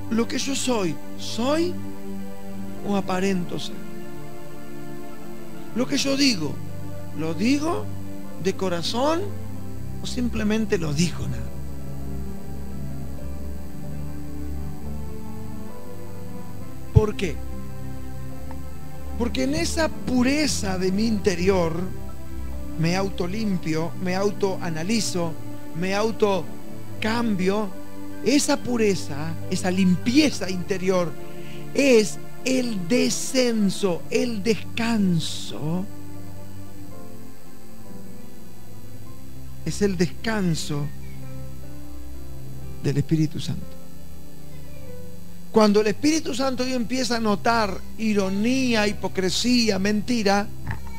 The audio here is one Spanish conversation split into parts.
lo que yo soy, ¿soy o aparento ser? Lo que yo digo, ¿lo digo de corazón o simplemente lo digo nada? ¿Por qué? Porque en esa pureza de mi interior me autolimpio, me autoanalizo, me autocambio. Esa pureza, esa limpieza interior es el descenso, el descanso. Es el descanso del Espíritu Santo. Cuando el Espíritu Santo Dios empieza a notar ironía, hipocresía, mentira,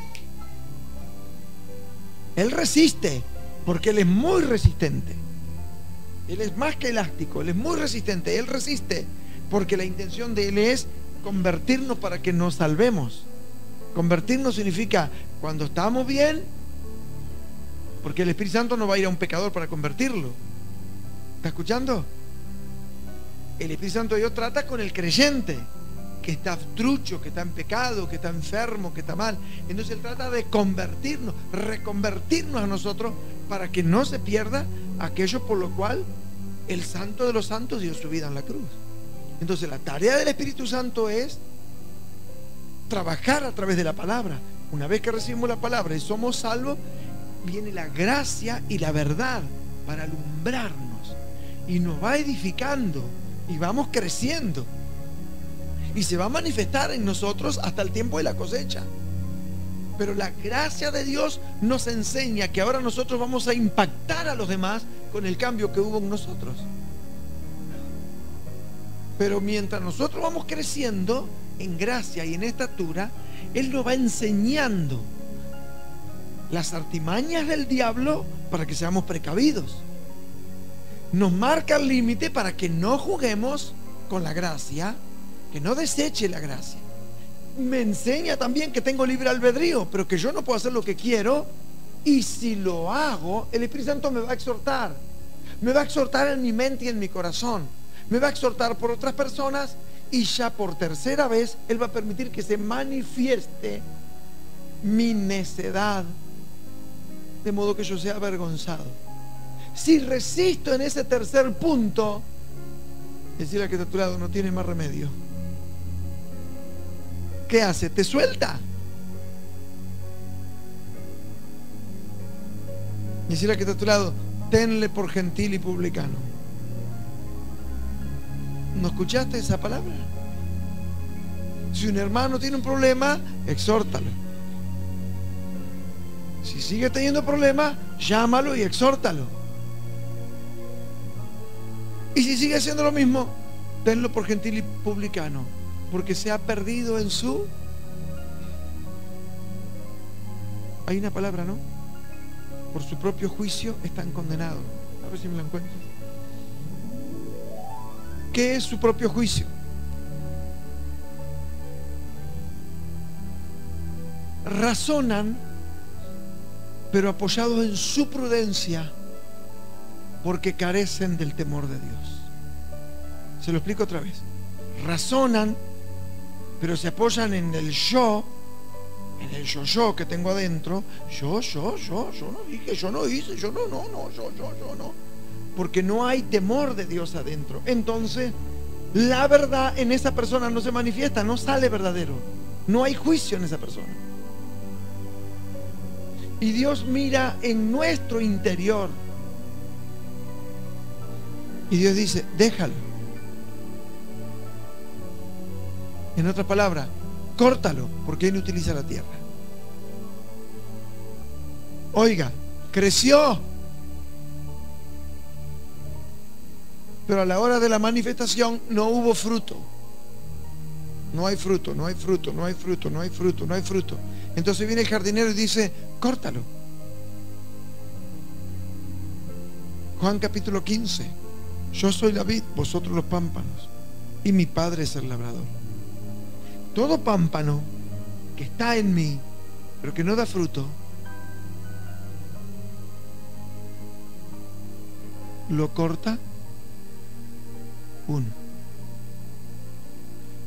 Él resiste, porque Él es muy resistente. Él es más que elástico, Él es muy resistente. Él resiste, porque la intención de Él es convertirnos para que nos salvemos. Convertirnos significa cuando estamos bien, porque el Espíritu Santo no va a ir a un pecador para convertirlo. ¿Está escuchando? El Espíritu Santo de Dios trata con el creyente que está trucho, que está en pecado, que está enfermo, que está mal. Entonces Él trata de convertirnos, reconvertirnos a nosotros para que no se pierda aquello por lo cual el Santo de los Santos dio su vida en la cruz. Entonces la tarea del Espíritu Santo es trabajar a través de la palabra. Una vez que recibimos la palabra y somos salvos, viene la gracia y la verdad para alumbrarnos y nos va edificando y vamos creciendo y se va a manifestar en nosotros hasta el tiempo de la cosecha. Pero la gracia de Dios nos enseña que ahora nosotros vamos a impactar a los demás con el cambio que hubo en nosotros. Pero mientras nosotros vamos creciendo en gracia y en estatura, Él nos va enseñando las artimañas del diablo para que seamos precavidos. Nos marca el límite para que no juguemos con la gracia, que no deseche la gracia. Me enseña también que tengo libre albedrío, pero que yo no puedo hacer lo que quiero, y si lo hago, el Espíritu Santo me va a exhortar. Me va a exhortar en mi mente y en mi corazón. Me va a exhortar por otras personas, y ya por tercera vez Él va a permitir que se manifieste mi necedad, de modo que yo sea avergonzado. Si resisto en ese tercer punto, decirle al que está a tu lado, no tiene más remedio. ¿Qué hace? ¿Te suelta? Decirle al que está a tu lado, tenle por gentil y publicano. ¿No escuchaste esa palabra? Si un hermano tiene un problema, exhórtalo. Si sigue teniendo problemas, llámalo y exhórtalo. Y si sigue haciendo lo mismo, tenlo por gentil y publicano, porque se ha perdido en su... Hay una palabra, ¿no? Por su propio juicio están condenados. A ver si me la encuentro. ¿Qué es su propio juicio? Razonan, pero apoyados en su prudencia, porque carecen del temor de Dios. Se lo explico otra vez. Razonan, pero se apoyan en el yo, en el yo que tengo adentro. Yo no dije, yo no hice, yo no, yo no. Porque no hay temor de Dios adentro. Entonces, la verdad en esa persona no se manifiesta, no sale verdadero. No hay juicio en esa persona. Y Dios mira en nuestro interior. Y Dios dice, déjalo. En otras palabras, córtalo, porque Él utiliza la tierra. Oiga, creció. Pero a la hora de la manifestación no hubo fruto. No hay fruto, no hay fruto, no hay fruto, no hay fruto, no hay fruto. Entonces viene el jardinero y dice, córtalo. Juan capítulo 15. Yo soy la vid, vosotros los pámpanos, y mi Padre es el labrador. Todo pámpano que está en mí, pero que no da fruto, lo corta uno.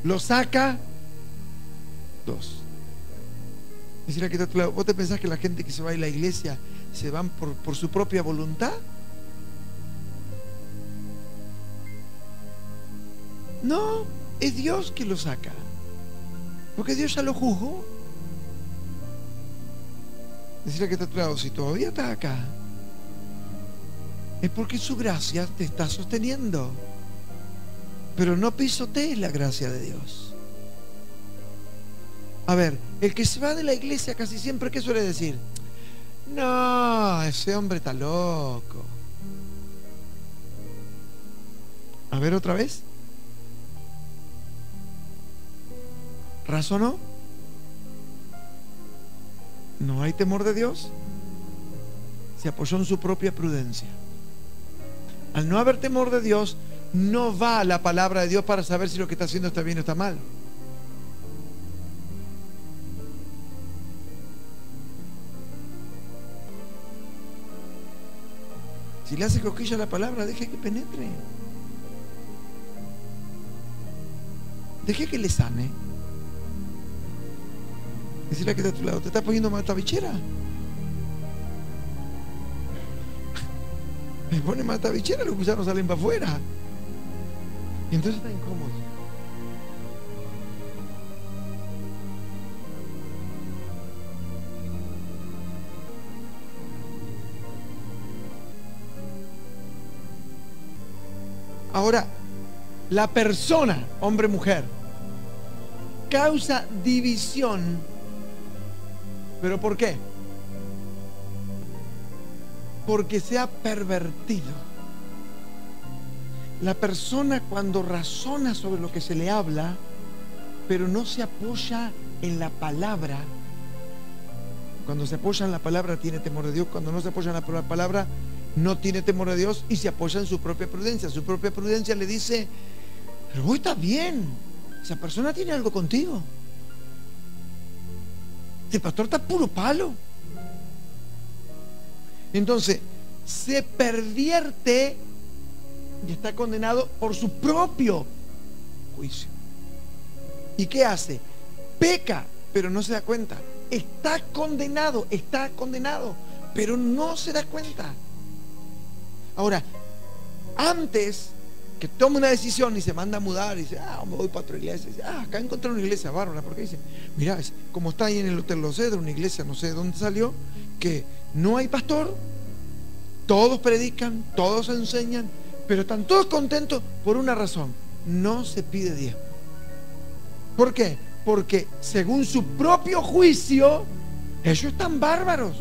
lo saca 2. Decirle que ¿vos te pensás que la gente que se va a ir a la iglesia se van por su propia voluntad? No, es Dios que lo saca, porque Dios ya lo juzgó. Decirle que está a tu lado, si todavía estás acá, es porque su gracia te está sosteniendo. Pero no pisotees la gracia de Dios. A ver, el que se va de la iglesia casi siempre, ¿qué suele decir? No, ese hombre está loco. A ver otra vez. ¿Razonó? ¿No hay temor de Dios? Se apoyó en su propia prudencia. Al no haber temor de Dios, no va a la palabra de Dios para saber si lo que está haciendo está bien o está mal. Si le hace cosquilla a la palabra, deje que penetre. Deje que le sane. Decirle que está a tu lado, ¿te está poniendo matabichera? Me pone matabichera, los gusanos salen para afuera. Y entonces está incómodo. Ahora, la persona, hombre, mujer, causa división. ¿Pero por qué? Porque se ha pervertido. La persona cuando razona sobre lo que se le habla, pero no se apoya en la palabra. Cuando se apoya en la palabra tiene temor de Dios. Cuando no se apoya en la palabra no tiene temor de Dios y se apoya en su propia prudencia. Su propia prudencia le dice, pero vos estás bien, esa persona tiene algo contigo. Este pastor está puro palo. Entonces se pervierte y está condenado por su propio juicio. ¿Y qué hace? Peca, pero no se da cuenta. Está condenado, pero no se da cuenta. Ahora, antes que tome una decisión y se manda a mudar y dice, me voy para otra iglesia, y dice, acá encontré una iglesia bárbara, porque dice, mira, como está ahí en el Hotel Los Cedros, una iglesia, no sé de dónde salió, que no hay pastor, todos predican, todos enseñan, pero están todos contentos por una razón: no se pide diezmo. ¿Por qué? Porque según su propio juicio, ellos están bárbaros.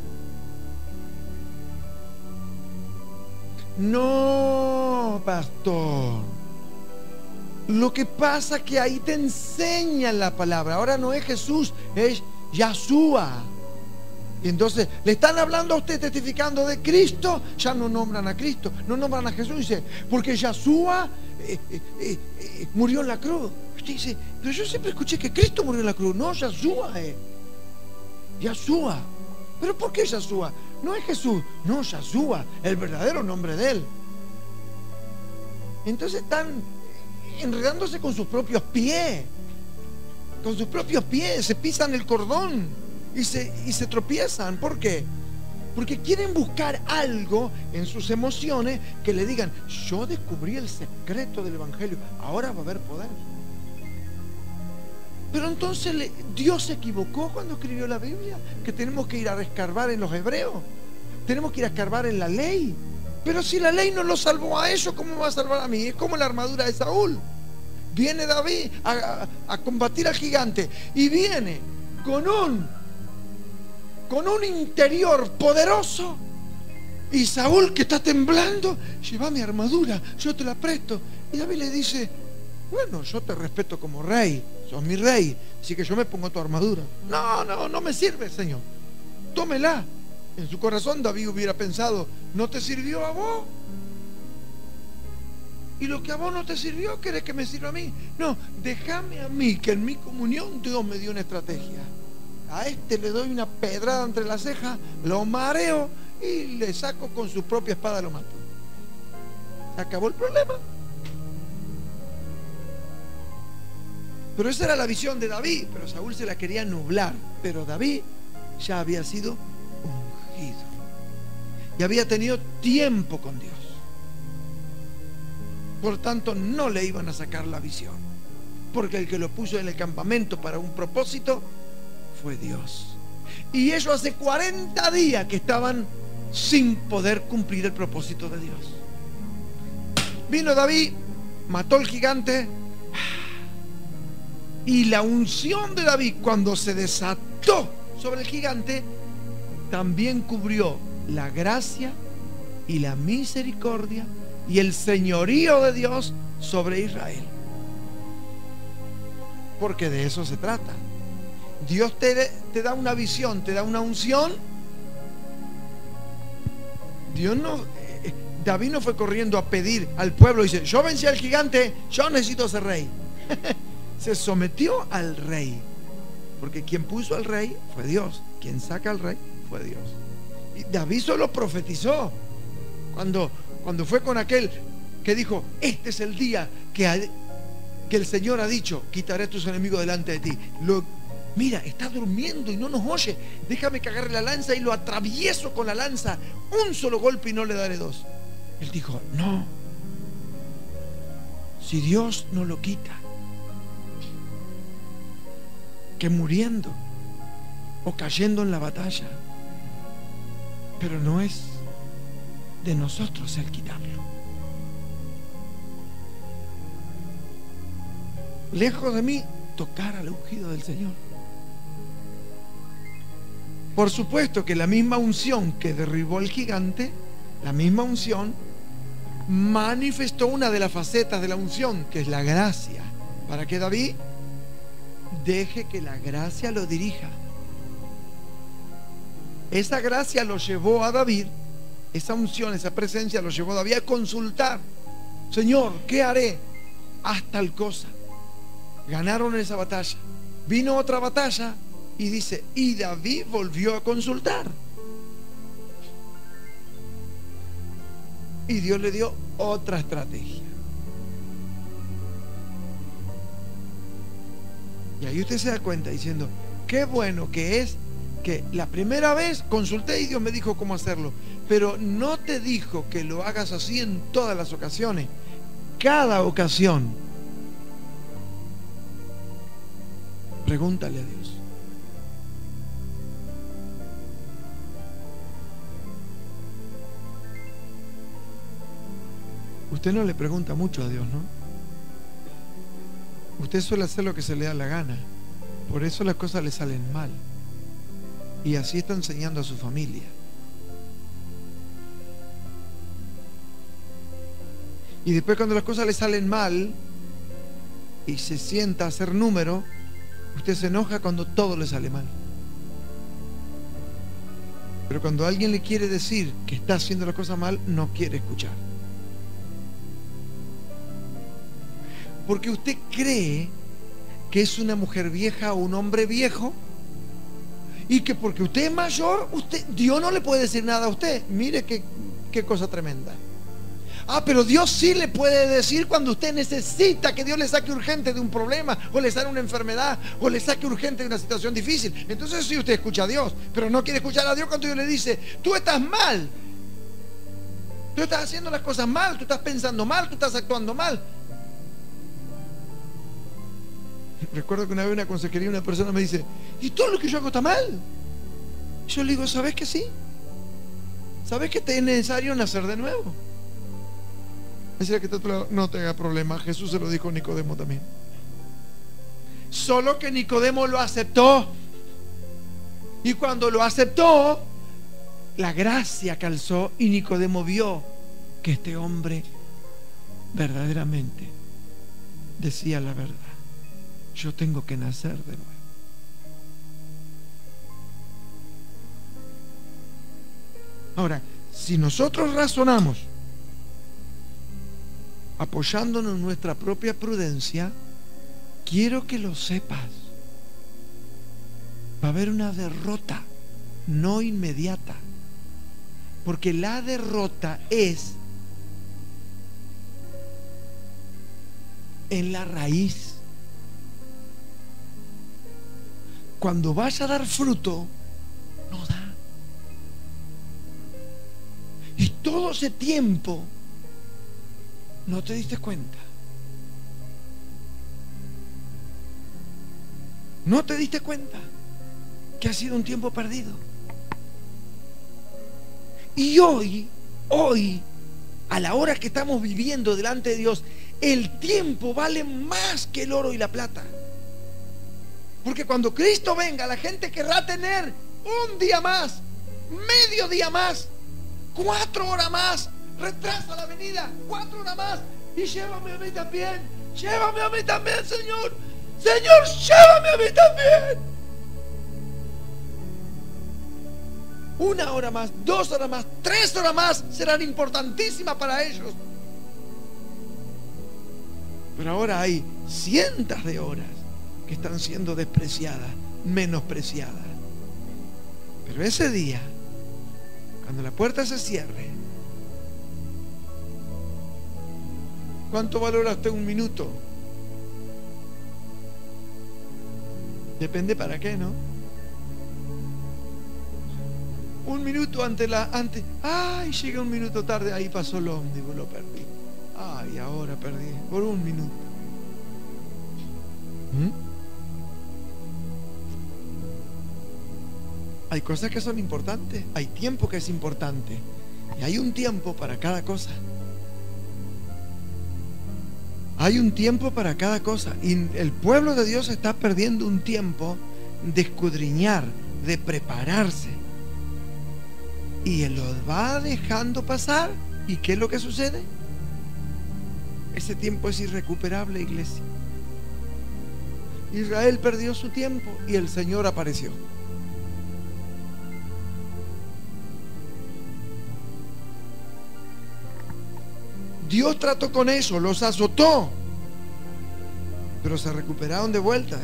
No, pastor. Lo que pasa es que ahí te enseñan la palabra. Ahora no es Jesús, es Yahshua. Y entonces le están hablando a usted, testificando de Cristo. Ya no nombran a Cristo, no nombran a Jesús. Dice, porque Yahshua murió en la cruz. Usted dice, pero yo siempre escuché que Cristo murió en la cruz. No, Yahshua es Yahshua. ¿Pero por qué Yahshua? No es Jesús, no, Yahshua, el verdadero nombre de él. Entonces están enredándose con sus propios pies. Con sus propios pies, se pisan el cordón y se tropiezan. ¿Por qué? Porque quieren buscar algo en sus emociones que le digan, yo descubrí el secreto del Evangelio, ahora va a haber poder. Pero entonces Dios se equivocó cuando escribió la Biblia, que tenemos que ir a escarbar en los hebreos, tenemos que ir a escarbar en la ley. Pero si la ley no lo salvó a ellos, ¿cómo va a salvar a mí? Es como la armadura de Saúl. Viene David a combatir al gigante y viene con un interior poderoso, y Saúl, que está temblando, lleva mi armadura, yo te la presto. Y David le dice, bueno, yo te respeto como rey, sos mi rey, así que yo me pongo tu armadura. No me sirve, Señor, tómela. En su corazón David hubiera pensado, ¿no te sirvió a vos? Y lo que a vos no te sirvió, ¿querés que me sirva a mí? No, déjame a mí, que en mi comunión Dios me dio una estrategia. A este le doy una pedrada entre las cejas, lo mareo y le saco con su propia espada, lo mato. Se acabó el problema. Pero esa era la visión de David, pero Saúl se la quería nublar. Pero David ya había sido ungido y había tenido tiempo con Dios. Por tanto, no le iban a sacar la visión, porque el que lo puso en el campamento para un propósito fue Dios. Y ellos hace 40 días que estaban sin poder cumplir el propósito de Dios. Vino David, mató al gigante, y la unción de David, cuando se desató sobre el gigante, también cubrió la gracia y la misericordia y el señorío de Dios sobre Israel. Porque de eso se trata. Dios te da una visión, te da una unción. David no fue corriendo a pedir al pueblo y dice: yo vencí al gigante, yo necesito ser rey. Se sometió al rey, porque quien puso al rey fue Dios, quien saca al rey fue Dios. Y David solo profetizó cuando fue con aquel que dijo: este es el día que el Señor ha dicho, quitaré a tus enemigos delante de ti. Mira, está durmiendo y no nos oye, déjame que agarre la lanza y lo atravieso con la lanza, un solo golpe y no le daré dos. Él dijo: no, si Dios no lo quita, que muriendo o cayendo en la batalla, pero no es de nosotros el quitarlo. Lejos de mí tocar al ungido del Señor. Por supuesto que la misma unción que derribó al gigante, la misma unción manifestó una de las facetas de la unción, que es la gracia, para que David deje que la gracia lo dirija. Esa gracia lo llevó a David, esa unción, esa presencia lo llevó a David a consultar: Señor, ¿qué haré? Haz tal cosa. Ganaron esa batalla. Vino otra batalla y dice: y David volvió a consultar. Y Dios le dio otra estrategia. Y ahí usted se da cuenta diciendo: qué bueno que es que la primera vez consulté y Dios me dijo cómo hacerlo, pero no te dijo que lo hagas así en todas las ocasiones. Cada ocasión pregúntale a Dios. Usted no le pregunta mucho a Dios, ¿no? Usted suele hacer lo que se le da la gana. Por eso las cosas le salen mal. Y así está enseñando a su familia. Y después, cuando las cosas le salen mal y se sienta a hacer número, usted se enoja cuando todo le sale mal. Pero cuando alguien le quiere decir que está haciendo las cosas mal, no quiere escuchar. Porque usted cree que es una mujer vieja o un hombre viejo, y que porque usted es mayor, Dios no le puede decir nada a usted. Mire qué cosa tremenda. Pero Dios sí le puede decir cuando usted necesita que Dios le saque urgente de un problema, o le sane una enfermedad, o le saque urgente de una situación difícil. Entonces sí, usted escucha a Dios, pero no quiere escuchar a Dios cuando Dios le dice: tú estás mal, tú estás haciendo las cosas mal, tú estás pensando mal, tú estás actuando mal. Recuerdo que una vez en una consejería una persona me dice: ¿y todo lo que yo hago está mal? Yo le digo: ¿sabes que sí? ¿Sabes que te es necesario nacer de nuevo? Decía que no te haga problema. Jesús se lo dijo a Nicodemo también. Solo que Nicodemo lo aceptó. Y cuando lo aceptó, la gracia calzó y Nicodemo vio que este hombre verdaderamente decía la verdad. Yo tengo que nacer de nuevo. Ahora, si nosotros razonamos apoyándonos en nuestra propia prudencia, quiero que lo sepas: va a haber una derrota no inmediata, porque la derrota es en la raíz. cuando vaya a dar fruto, no da. Y todo ese tiempo no te diste cuenta. No te diste cuenta que ha sido un tiempo perdido. Y hoy, a la hora que estamos viviendo delante de Dios, el tiempo vale más que el oro y la plata. Porque cuando Cristo venga, la gente querrá tener un día más, medio día más, 4 horas más. Retrasa la venida, 4 horas más. Y llévame a mí también. Llévame a mí también, Señor. Señor, llévame a mí también. 1 hora más, 2 horas más, 3 horas más serán importantísimas para ellos. Pero ahora hay cientos de horas que están siendo despreciadas, menospreciadas. Pero ese día, cuando la puerta se cierre, ¿cuánto valora usted un minuto? Depende para qué, ¿no? Un minuto ay, llegué un minuto tarde, ahí pasó el ómnibus, lo perdí. Ay, ahora perdí, por un minuto. Hay cosas que son importantes, hay tiempo que es importante, y hay un tiempo para cada cosa. Hay un tiempo para cada cosa, y el pueblo de Dios está perdiendo un tiempo de escudriñar, de prepararse, y Él los va dejando pasar. ¿Y qué es lo que sucede? Ese tiempo es irrecuperable, iglesia. Israel perdió su tiempo y el Señor apareció. Dios trató con eso, los azotó, pero se recuperaron de vuelta,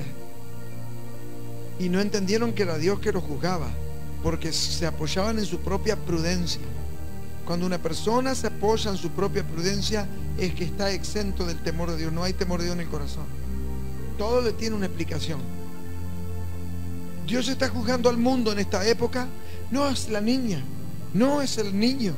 y no entendieron que era Dios que los juzgaba, porque se apoyaban en su propia prudencia. Cuando una persona se apoya en su propia prudencia, es que está exento del temor de Dios. No hay temor de Dios en el corazón. Todo le tiene una explicación. Dios está juzgando al mundo en esta época. No es la niña, no es el niño.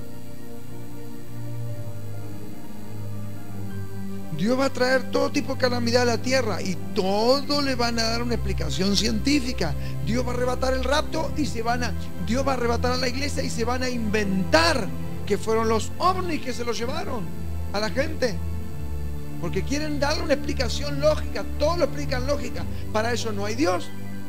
Dios va a traer todo tipo de calamidad a la tierra, y todo le van a dar una explicación científica. Dios va a arrebatar el rapto y Dios va a arrebatar a la iglesia, y se van a inventar que fueron los ovnis que se lo llevaron a la gente, porque quieren darle una explicación lógica. Todo lo explican lógica. Para eso no hay Dios.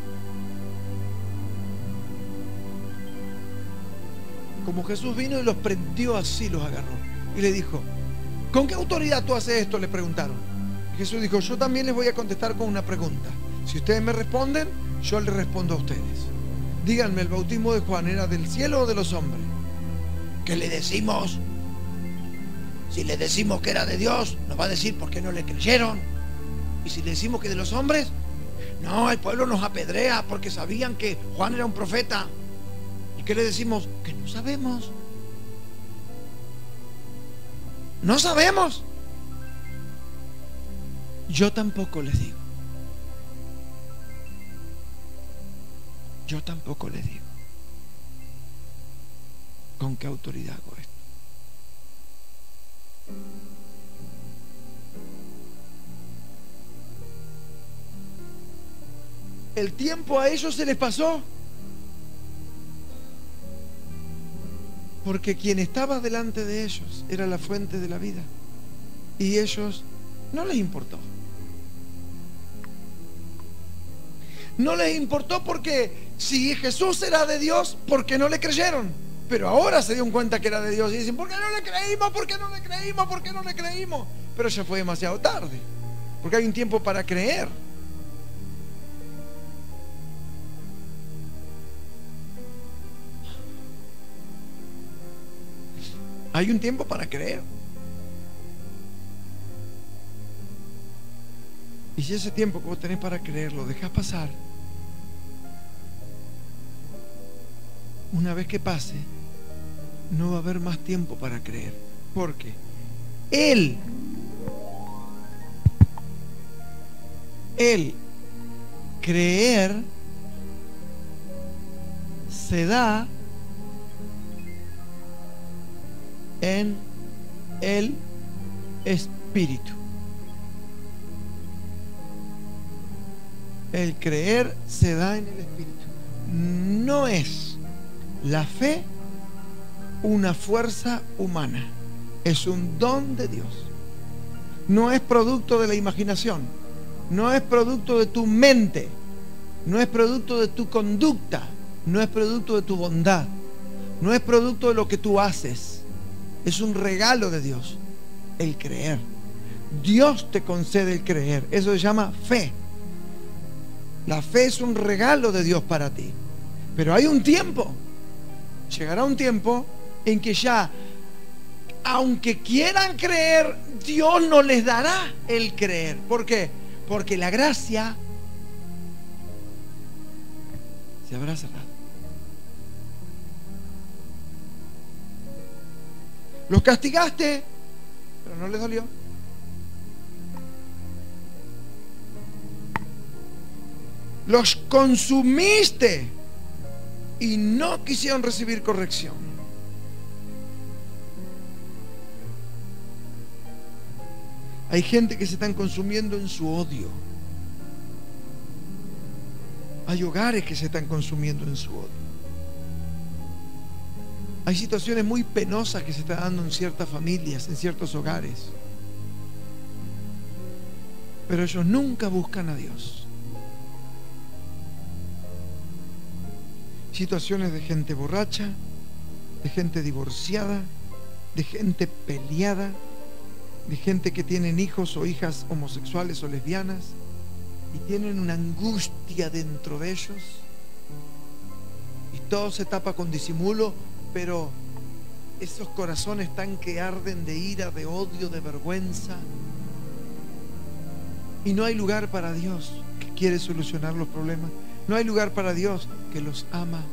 Como Jesús vino y los prendió así, los agarró y le dijo: ¿con qué autoridad tú haces esto?, le preguntaron. Y Jesús dijo: yo también les voy a contestar con una pregunta. Si ustedes me responden, yo les respondo a ustedes. Díganme, ¿el bautismo de Juan era del cielo o de los hombres? ¿Qué le decimos? Si le decimos que era de Dios, nos va a decir por qué no le creyeron. Y si le decimos que de los hombres, no, el pueblo nos apedrea porque sabían que Juan era un profeta. ¿Y qué le decimos? Que no sabemos. No sabemos. Yo tampoco les digo. Yo tampoco les digo. ¿Con qué autoridad hago esto? El tiempo a ellos se les pasó, porque quien estaba delante de ellos era la fuente de la vida, y ellos no les importó. No les importó, porque si Jesús era de Dios, ¿por qué no le creyeron? Pero ahora se dieron cuenta que era de Dios y dicen: ¿por qué no le creímos? ¿Por qué no le creímos? ¿Por qué no le creímos? Pero ya fue demasiado tarde, porque hay un tiempo para creer. Hay un tiempo para creer. Y si ese tiempo que vos tenés para creer lo dejás pasar, una vez que pase, no va a haber más tiempo para creer. Porque Él creer se da en el Espíritu. El creer se da en el Espíritu. No es la fe una fuerza humana, es un don de Dios. No es producto de la imaginación, no es producto de tu mente, no es producto de tu conducta, no es producto de tu bondad, no es producto de lo que tú haces. Es un regalo de Dios, el creer. Dios te concede el creer, eso se llama fe. La fe es un regalo de Dios para ti. Pero hay un tiempo, llegará un tiempo en que ya, aunque quieran creer, Dios no les dará el creer. ¿Por qué? Porque la gracia se habrá cerrado. Los castigaste, pero no les dolió. Los consumiste y no quisieron recibir corrección. Hay gente que se están consumiendo en su odio. Hay hogares que se están consumiendo en su odio. Hay situaciones muy penosas que se están dando en ciertas familias, en ciertos hogares. Pero ellos nunca buscan a Dios. Situaciones de gente borracha, de gente divorciada, de gente peleada, de gente que tienen hijos o hijas homosexuales o lesbianas y tienen una angustia dentro de ellos y todo se tapa con disimulo, pero esos corazones están que arden de ira, de odio, de vergüenza, y no hay lugar para Dios que quiere solucionar los problemas. No hay lugar para Dios que los ama.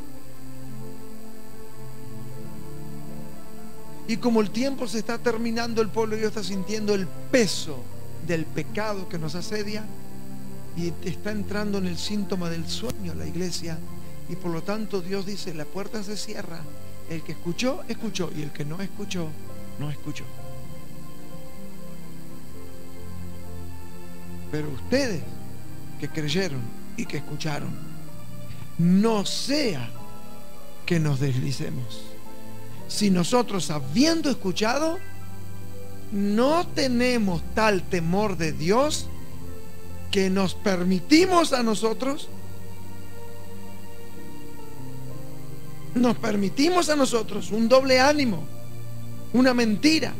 Y como el tiempo se está terminando, el pueblo de Dios está sintiendo el peso del pecado que nos asedia y está entrando en el síntoma del sueño la iglesia. Y por lo tanto Dios dice, la puerta se cierra. El que escuchó, escuchó, y el que no escuchó, no escuchó. Pero ustedes que creyeron y que escucharon, no sea que nos deslicemos. Si nosotros, habiendo escuchado, no tenemos tal temor de Dios que nos permitimos a nosotros, un doble ánimo, una mentira.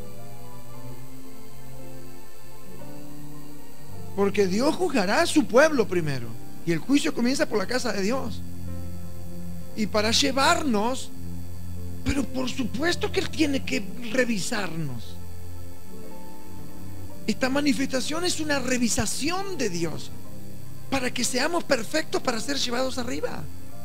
Porque Dios juzgará a su pueblo primero. Y el juicio comienza por la casa de Dios. Y para llevarnos, pero por supuesto que Él tiene que revisarnos. Esta manifestación es una revisación de Dios para que seamos perfectos para ser llevados arriba.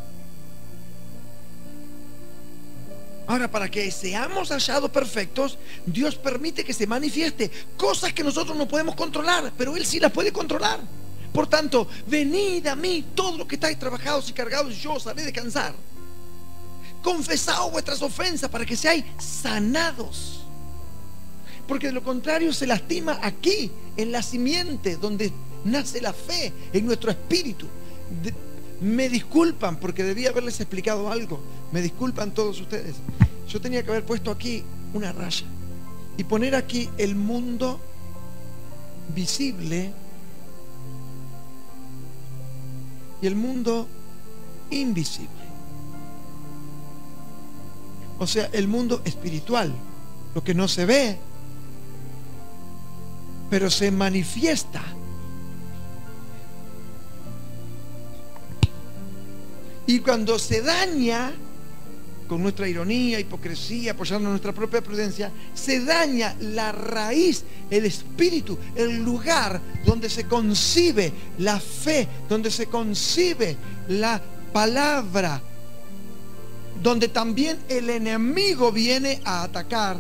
Ahora, para que seamos hallados perfectos, Dios permite que se manifieste cosas que nosotros no podemos controlar, pero Él sí las puede controlar. Por tanto, venid a mí todos los que estáis trabajados y cargados, y yo os haré descansar. Confesaos vuestras ofensas para que seáis sanados. Porque de lo contrario se lastima aquí, en la simiente donde nace la fe, en nuestro espíritu. Me disculpan porque debía haberles explicado algo. Me disculpan todos ustedes. Yo tenía que haber puesto aquí una raya y poner aquí el mundo visible y el mundo invisible. O sea, el mundo espiritual, lo que no se ve, pero se manifiesta. Y cuando se daña, con nuestra ironía, hipocresía, apoyando nuestra propia prudencia, se daña la raíz, el espíritu, el lugar donde se concibe la fe, donde se concibe la palabra, donde también el enemigo viene a atacar.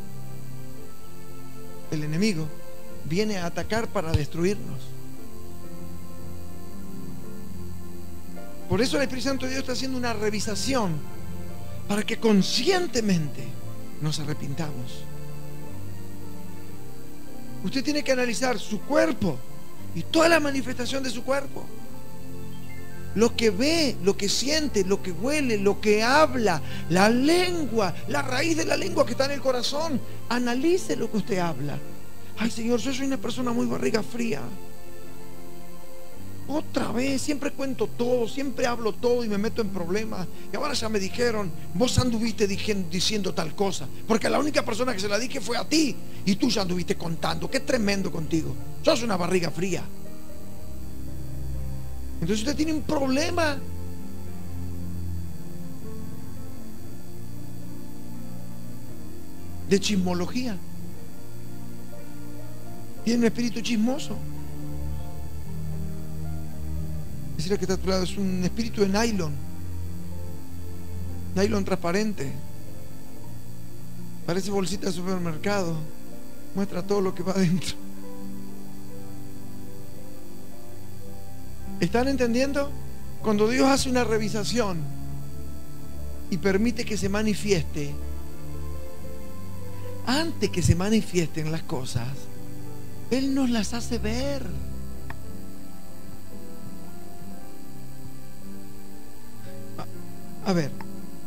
El enemigo viene a atacar para destruirnos. Por eso el Espíritu Santo de Dios está haciendo una revisación para que conscientemente nos arrepintamos. Usted tiene que analizar su cuerpo y toda la manifestación de su cuerpo. Lo que ve, lo que siente, lo que huele, lo que habla, la lengua, la raíz de la lengua que está en el corazón. Analice lo que usted habla. Ay, Señor, yo soy una persona muy barriga fría. Otra vez, siempre cuento todo, siempre hablo todo y me meto en problemas. Y ahora ya me dijeron, vos anduviste diciendo tal cosa, porque la única persona que se la dije fue a ti, y tú ya anduviste contando. Qué tremendo contigo. Sos una barriga fría. Entonces usted tiene un problema. De chismología. Tiene un espíritu chismoso. Decirle que está a tu lado, es un espíritu de nylon. Nylon transparente. Parece bolsita de supermercado. Muestra todo lo que va adentro. ¿Están entendiendo? Cuando Dios hace una revisación y permite que se manifieste, antes que se manifiesten las cosas, Él nos las hace ver. A ver,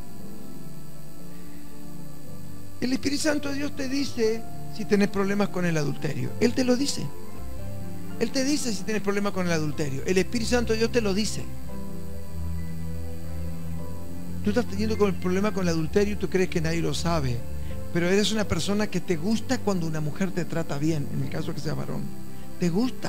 el Espíritu Santo de Dios te dice si tenés problemas con el adulterio. Él te lo dice. Él te dice si tienes problemas con el adulterio. El Espíritu Santo de Dios te lo dice. Tú estás teniendo el problema con el adulterio y tú crees que nadie lo sabe, pero eres una persona que te gusta cuando una mujer te trata bien, en el caso que sea varón. Te gusta.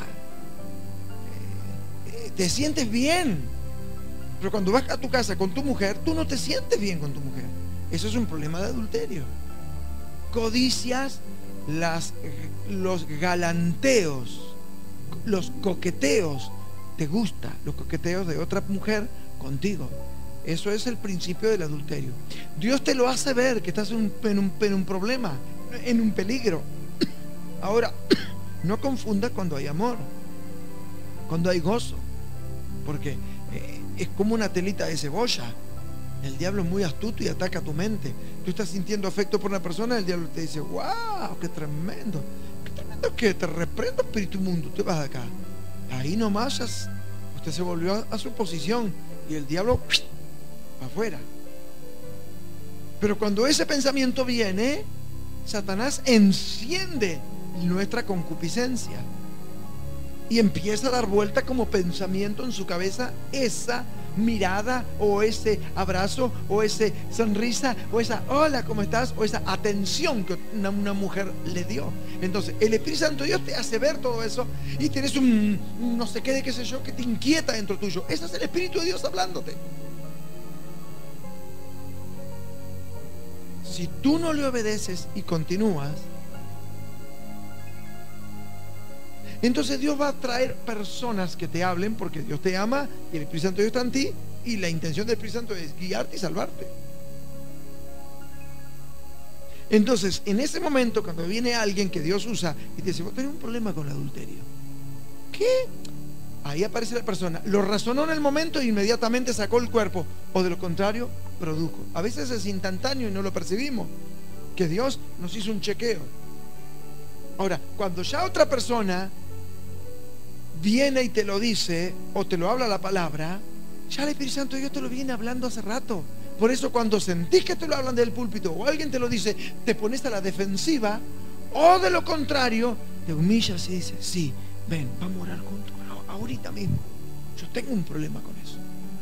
Te sientes bien. Pero cuando vas a tu casa con tu mujer, tú no te sientes bien con tu mujer. Eso es un problema de adulterio. Codicias los galanteos, los coqueteos. Te gusta los coqueteos de otra mujer contigo. Eso es el principio del adulterio. Dios te lo hace ver que estás en un problema, en un peligro. Ahora, no confundas cuando hay amor, cuando hay gozo, porque es como una telita de cebolla. El diablo es muy astuto y ataca tu mente. Tú estás sintiendo afecto por una persona, el diablo te dice, wow, qué tremendo que te reprendo, espíritu mundo, te vas de acá. Ahí nomás usted se volvió a su posición y el diablo para afuera. Pero cuando ese pensamiento viene, Satanás enciende nuestra concupiscencia y empieza a dar vuelta como pensamiento en su cabeza esa mirada o ese abrazo o esa sonrisa o esa hola, ¿cómo estás? O esa atención que una mujer le dio. Entonces el Espíritu Santo de Dios te hace ver todo eso y tienes un no sé qué de qué sé yo que te inquieta dentro tuyo. Ese es el Espíritu de Dios hablándote. Si tú no le obedeces y continúas, entonces Dios va a traer personas que te hablen porque Dios te ama y el Espíritu Santo de Dios está en ti y la intención del Espíritu Santo es guiarte y salvarte. Entonces, en ese momento, cuando viene alguien que Dios usa y te dice, vos tenés un problema con el adulterio. ¿Qué? Ahí aparece la persona, lo razonó en el momento e inmediatamente sacó el cuerpo, o de lo contrario, produjo. A veces es instantáneo y no lo percibimos, que Dios nos hizo un chequeo. Ahora, cuando ya otra persona viene y te lo dice o te lo habla la palabra, ya el Espíritu Santo de Dios te lo viene hablando hace rato. Por eso cuando sentís que te lo hablan del púlpito o alguien te lo dice, te pones a la defensiva, o de lo contrario te humillas y dices, sí, ven, vamos a orar juntos ahorita mismo. Yo tengo un problema con eso.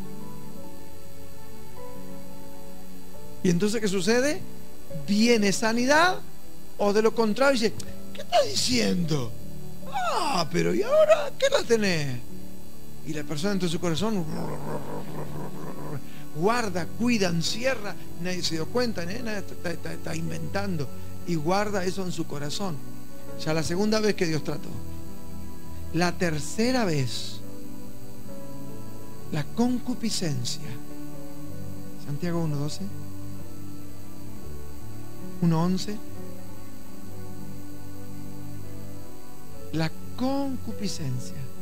Y entonces ¿qué sucede? Viene sanidad, o de lo contrario dice, ¿qué estás diciendo? Ah, pero ¿y ahora qué la tenés? Y la persona en su corazón guarda, cuida, encierra, nadie se dio cuenta, nadie está inventando, y guarda eso en su corazón. Ya la segunda vez que Dios trató. La tercera vez, la concupiscencia. Santiago 1:12, 1:11. La concupiscencia